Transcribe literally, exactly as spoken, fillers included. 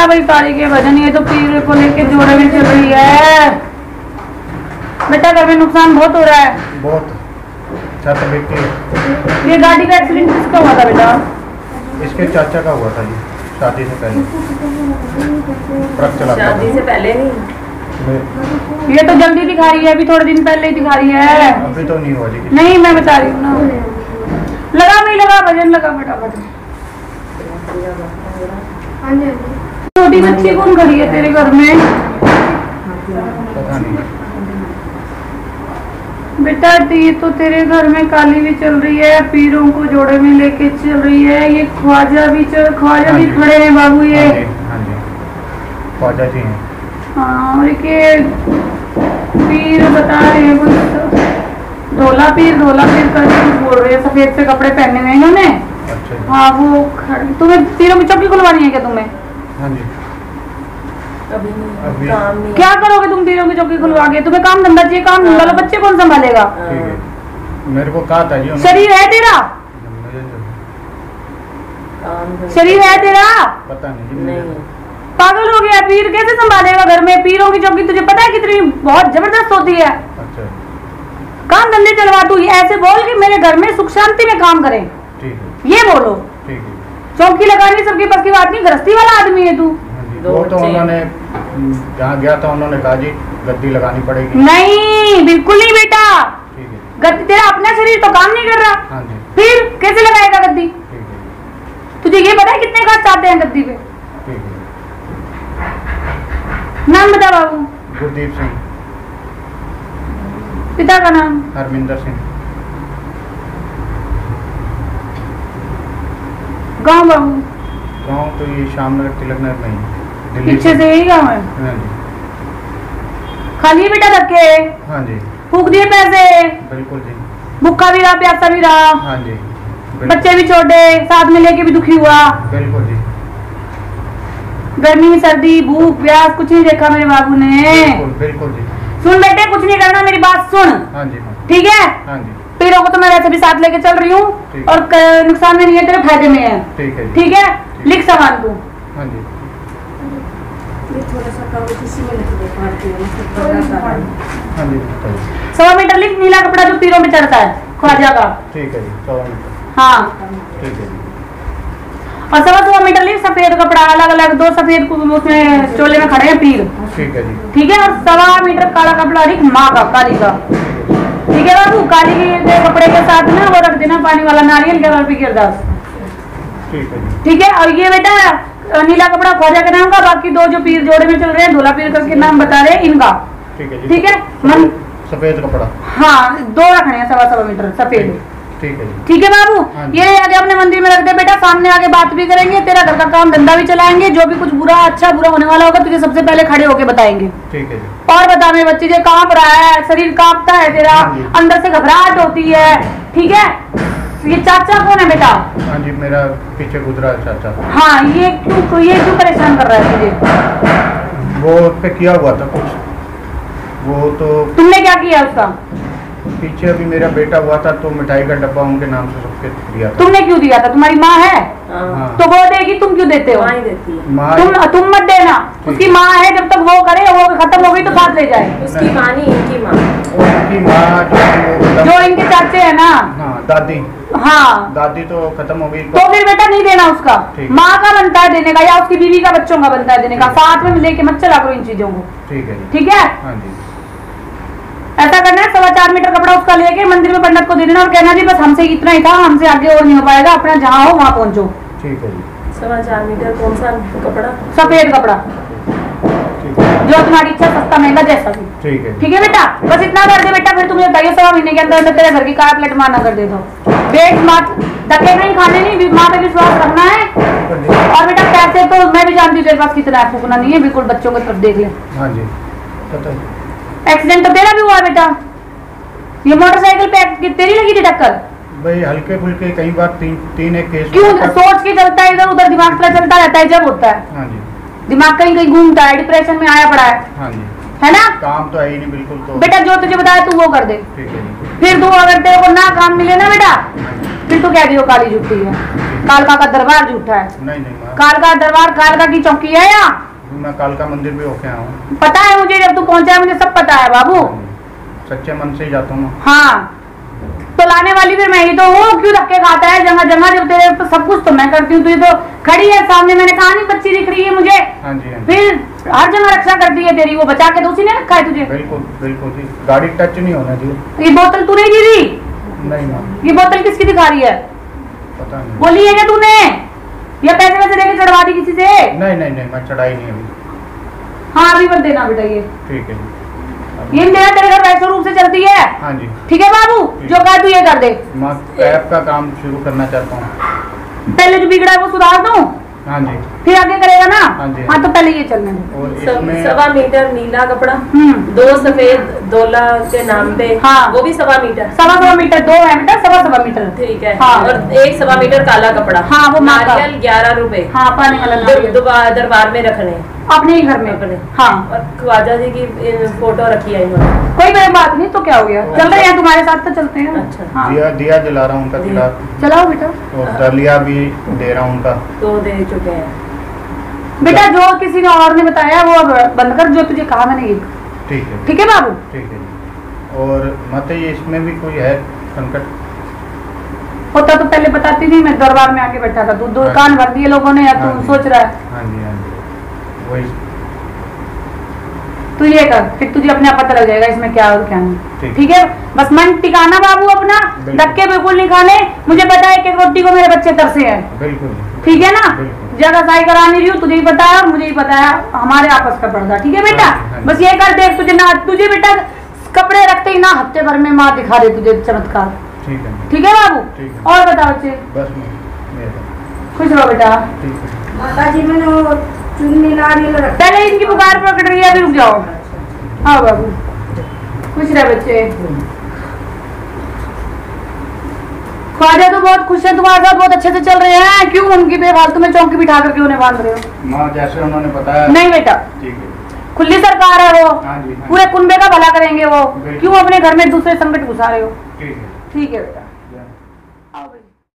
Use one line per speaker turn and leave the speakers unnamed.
भाई तारी के भजन, ये तो पीर को लेके जोड़े में चल रही है बेटा। घर में नुकसान बहुत हो रहा है,
बहुत। छत बिकती।
ये गाड़ी का एक्सीडेंट किसका हुआ था बेटा?
इसके चाचा का हुआ था जी, शादी से पहले। ट्रक चलाता था।
शादी से पहले नहीं।
ये तो जल्दी दिखा रही है, अभी थोड़े दिन पहले ही दिखा रही है।
अभी तो नहीं हुआ जी।
नहीं मैं बता रही हूँ ना। लगा भाई लगा, भजन लगा फटाफट। छोटी बच्ची कौन खड़ी है तेरे घर में?
पता नहीं
बेटा, ये तो तेरे घर में काली भी चल रही है, पीरों को जोड़े में लेके चल रही है। ये ख्वाजा भी चल ख्वाजा भी खड़े हैं बाबू। ये
हाँ जी, ख्वाजा जी हैं।
हाँ, और के पीर बता रहे हैं, ढोला पीर ढोला पीर करके बोल रहे हैं। सफेद से कपड़े पहने हुए इन्होंने।
अच्छा।
हाँ वो खड़े। तुम्हें पीरों की चौकी खुलवानी है क्या तुम्हें?
हाँ जी।
अभी नहीं,
अभी
काम नहीं।
क्या करोगे तुम पीरों की चौकी खुलवा के? तुम्हें काम धंधा चाहिए, काम धंधा लो, बच्चे कौन संभालेगा?
ठीक है, मेरे को कहा था जी।
शरीर है तेरा? शरीर है तेरा?
पता नहीं जी।
नहीं।
पागल हो गया, पीर कैसे संभालेगा घर में? पीरों की चौकी तुझे पता है कितनी बहुत जबरदस्त होती है।
अच्छा।
काम धंधे चलवा तू, ऐसे बोल कि मेरे घर में सुख शांति में काम करें।
ठीक है,
ये बोलो।
ठीक है।
चौकी लगानी सबके पास की बात नहीं, गृहस्थी वाला आदमी है तू।
वो तो उन्होंने जहाँ गया था उन्होंने कहा जी गद्दी लगानी पड़ेगी।
नहीं बिल्कुल नहीं बेटा,
ठीक है।
गद्दी तेरा अपना शरीर तो काम नहीं कर रहा।
हाँ जी।
फिर कैसे लगाएगा गद्दी?
ठीक है।
तुझे ये पता है कितने खर्च आते हैं गद्दी पे?
ठीक है।
नाम बता बाबू।
गुरदीप सिंह।
पिता का नाम?
हरमिंदर सिंह।
गाँव बाबू?
गाँव तो ये शामनगर तिलक नगर में ही, दिल्ली
पीछे से यही गाँव है।
हाँ जी।
खाली बेटा धक्के?
हाँ जी।
फूक दिए पैसे?
बिल्कुल जी।
भूखा भी रहा प्यासा भी रहा?
हाँ जी।
बच्चे भी छोटे साथ में लेके भी दुखी हुआ?
बिल्कुल जी।
गर्मी सर्दी भूख प्यास कुछ नहीं देखा मेरे बाबू ने?
बिल्कुल बिल्कुल जी।
सुन बेटे, कुछ नहीं करना, मेरी बात सुन।
हाँ जी। हाँ
ठीक है?
हाँ जी।
पीरों को तो मैं वैसे भी साथ लेके चल रही हूँ और क- नुकसान में नहीं है, तेरे फायदे में है।
ठीक है जी।
ठीक है, लिख सामान तू।
हाँ जी।
थोड़ा सा कागज इसी में लिख दे, काट के, मतलब
हाँ जी बताइए।
सवा मीटर लिख, नीला कपड़ा जो पीरों में चढ़ता है ख्वाजा का।
ठीक है जी, सवा मीटर।
हाँ,
ठीक है जी।
और सवा सवा मीटर लिख सफेद कपड़ा, अलग अलग दो सफेद उसमें चोले में खड़े हैं पीर।
ठीक है जी।
ठीक है, और सवा मीटर काला कपड़ा लिख माँ का, काली का। ठीक है बाबू, काली के कपड़े के साथ ना वो रख देना पानी वाला नारियल के भी गिरदास।
ठीक है जी।
ठीक है, और ये बेटा नीला कपड़ा ख्वाजा के नाम का, बाकी दो जो पीर जोड़े में चल रहे हैं ढोला पीर करके नाम बता रहे हैं इनका।
ठीक है जी।
ठीक है, मन
सफेद कपड़ा।
हाँ, दो रखने हैं सवा सवा मीटर सफेद।
ठीक है जी।
ठीक है बाबू,
हाँ जी।
ये आगे अपने मंदिर में रख दे बेटा, सामने आके बात भी करेंगे, तेरा घर का काम धंधा भी चलाएंगे, जो भी कुछ बुरा अच्छा बुरा होने वाला होगा तुझे सबसे पहले खड़े होके बताएंगे।
ठीक है जी।
और बता मेरे बच्चे, जो कांप रहा है, शरीर कांपता है तेरा,
हाँ जी।
अंदर से घबराहट होती है। ठीक है, ये चाचा कौन है बेटा?
हाँ जी, मेरा पीछे गुजरा है चाचा।
हाँ, ये क्यों ये क्यों परेशान कर रहा है तुझे?
वो पे किया हुआ था कुछ, वो तो
तुमने क्या किया उसका?
पीछे अभी मेरा बेटा हुआ था तो मिठाई का डब्बा उनके नाम से सबके दिया था।
तुमने क्यों दिया था? तुम्हारी माँ है
हाँ,
तो वो देगी, तुम क्यों देते हो?
माँ ही देती है।
माँ
तुम तुम मत देना, उसकी माँ है, जब तक वो करे, वो खत्म हो गई तो साथ ले जाए।
उसकी माँ नहीं, इनकी माँ।
उनकी माँ जो वो
जो इनके चाचे है ना,
हाँ दादी,
हाँ,
दादी तो खत्म हो गई।
तो फिर बेटा नहीं देना उसका।
ठीक।
माँ का बनता है देने का, या उसकी बीवी का बच्चों का बनता है देने का, साथ में लेके मत चला करो इन चीजों को।
ठीक है जी।
ठीक है,
हाँ जी।
ऐसा करना है, सवा चार मीटर कपड़ा उसका लेके मंदिर में पंडित को दे देना और कहना जी बस हमसे इतना ही था, हमसे आगे और नहीं हो पाएगा, अपना जहाँ हो वहाँ पहुँचो।
ठीक है जी।
सवा चार मीटर कौन सा कपड़ा?
सफेद कपड़ा,
ठीक है।
जो तुम्हारी इच्छा, सस्ता महंगा जैसा भी।
ठीक है।
ठीक है बेटा, बस इतना कर दे बेटा, फिर तुम्हें बताइए सवा महीने के अंदर अंदर तेरे घर की कार प्लेट मारना कर दे दो। पेट मात धक्के नहीं खाने, नहीं माँ पे विश्वास रखना है। और बेटा पैसे तो मैं भी जानती हूँ तेरे पास कितना है, फूकना नहीं है बिल्कुल, बच्चों को तरफ देख ले।
हाँ जी पता है।
एक्सीडेंट तो तेरा भी हुआ बेटा, ये मोटरसाइकिल पे तेरी लगी थी टक्कर?
भाई हल्के फुल्के कई बार तीन तीन एक केस।
क्यों सोच के चलता है, इधर उधर दिमाग थोड़ा चलता रहता है, जब होता है
हाँ जी।
दिमाग कहीं कहीं घूमता है, डिप्रेशन में आया पड़ा है,
हाँ जी।
है ना?
काम तो है ही नहीं बिल्कुल। तो
बेटा जो तुझे बताया तू वो कर दे।
ठीक है जी।
फिर तू अगर तेरे को ना काम मिले ना बेटा, फिर तो कह दियो काली झूठी है, कालका का दरबार झूठा है।
नहीं नहीं माँ,
कालका दरबार कालका की चौकी है यहाँ,
मैं कालका मंदिर भी होके आया हूँ।
पता है मुझे, जब तू पहुंचा है मुझे सब पता है बाबू।
सच्चे मन से ही जाता हूँ।
हाँ तो लाने वाली फिर मैं ही तो हूँ, क्यों धक्के खाता है जगह जगह, जब तेरे तो सब कुछ तो मैं करती हूँ, तुझे तो खड़ी है सामने, मैंने कहा नहीं बच्ची दिख रही है मुझे,
हाँ जी हाँ जी।
फिर हर जगह रक्षा करती है तेरी, वो बचा के तो उसी ने रखा है तुझे।
बिल्कुल बिल्कुल जी, गाड़ी टच नहीं होना दी।
ये बोतल तूने दी थी?
नहीं माँ,
ये बोतल किसकी दिखा रही है?
पता नहीं।
बोली है क्या तूने, या पैसे वैसे देके चढ़वा दी किसी से?
नहीं नहीं नहीं, मैं चढ़ाई नहीं अभी।
हाँ अभी मत देना बेटा, ये
ठीक है जी।
ये देना, तेरे घर वैसे रूप से चलती है।
हाँ जी
ठीक है बाबू, जो कहा तू ये कर दे।
माँ, कैब का काम शुरू करना चाहता हूँ।
पहले जो बिगड़ा है वो सुधार दूं,
हाँ जी।
फिर आगे करेगा ना।
हाँ जी।
हाँ तो पहले ये चलने दो।
और
सब-
इसमें
सवा मीटर नीला कपड़ा,
हम्म
दो सफेद डोला के नाम पे,
हाँ।
वो भी सवा मीटर।
सवा सवा मीटर, दो है बेटा, सवा सवा मीटर।
ठीक है।
हाँ।
और एक सवा मीटर काला कपड़ा,
हाँ, वो माँ का।
नारियल ग्यारह रुपए,
हाँ पानी वाला
दर-
नारियल।
दुबा- दरबार में रखने
अपने ही घर में।
अपने।
हाँ
और ख्वाजा जी की इन, फोटो रखी है इन्होंने।
कोई बड़ी बात नहीं, तो क्या हो गया, चल रहे हैं तुम्हारे साथ तो चलते हैं।
अच्छा।
हाँ
दिया दिया जला रहा हूँ उनका
दिया।
खिलाफ,
चलाओ बेटा।
और दलिया भी दे रहा हूँ उनका।
दो दे चुके हैं।
बेटा जो किसी ने और ने बताया वो अब बंद कर, जो तुझे कहा मैंने ये।
ठीक है
ठीक है बाबू।
ठीक है जी। और मत ये इसमें भी कोई है संकट?
होता तो पहले बताती नहीं, मैं दरबार में आके बैठा था, तू दो
हाँ।
कान भर दिए लोगों ने, अब
हाँ
तू
जी।
सोच रहा है।
हाँ जी हाँ जी, वही।
तू ये कर, फिर तुझे अपने आप पता लग जाएगा इसमें क्या और क्या नहीं।
ठीक।
ठीक है, बस मन टिकाना बाबू अपना,
बिल्कुल।
धक्के बिल्कुल नहीं खाने। मुझे पता है कि एक रोटी को मेरे बच्चे तरसे हैं।
बिल्कुल
ठीक है ना,
बिल्कुल।
जगह साई करानी रही हूँ, तुझे ही पता है और मुझे ही पता है, हमारे आपस का पर्दा। ठीक है बेटा,
हाँ जी, हाँ जी।
बस ये कर, देख तुझे ना, तुझे बेटा कपड़े रखते ही ना हफ्ते भर में माँ दिखा दे तुझे चमत्कार।
ठीक है।
ठीक है बाबू।
ठीक है।
और बता बच्चे,
बस मैं मेरा
खुश रहो बेटा।
ठीक है।
माता जी मैंने वो चुन्नी नारियल रख
पहले इनकी पुकार प्रकट रही है, अभी रुक जाओ। हाँ बाबू, खुश रहे बच्चे। ख्वाजा तो बहुत खुश है तुम्हारे साथ, बहुत अच्छे से चल रहे हैं। क्यों उनकी बेफालतू में चौकी बिठा कर क्यों उन्हें बांध रहे हो?
माँ जैसे उन्होंने बताया।
नहीं बेटा,
ठीक है।
खुली सरकार है वो,
हाँ जी हाँ
पूरे कुनबे का भला करेंगे वो,
बिल्कुल।
क्यों अपने घर में दूसरे संकट घुसा रहे हो?
ठीक है।
ठीक है बेटा।